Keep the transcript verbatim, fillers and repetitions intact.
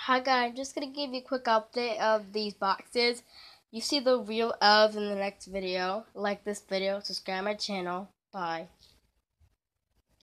Hi guys, I'm just gonna give you a quick update of these boxes. You see the real elves in the next video. Like this video, subscribe my channel. Bye.